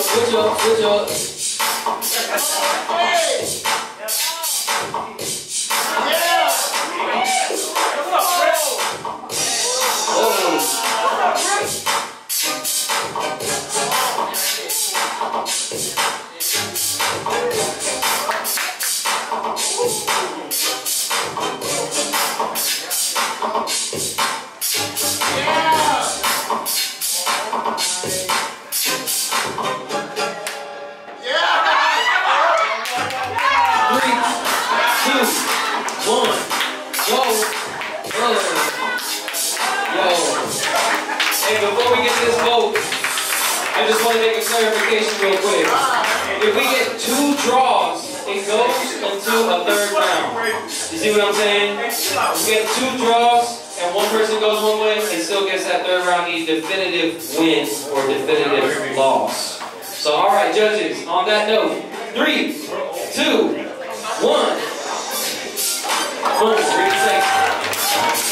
Switch up, switch up. Before we get to this vote, I just want to make a clarification real quick. If we get 2 draws, it goes into a 3rd round. You see what I'm saying? If we get 2 draws and one person goes one way, it still gets that 3rd round definitive win or definitive loss. So, all right, judges, on that note, 3, 2, 1. Boom, 3 seconds.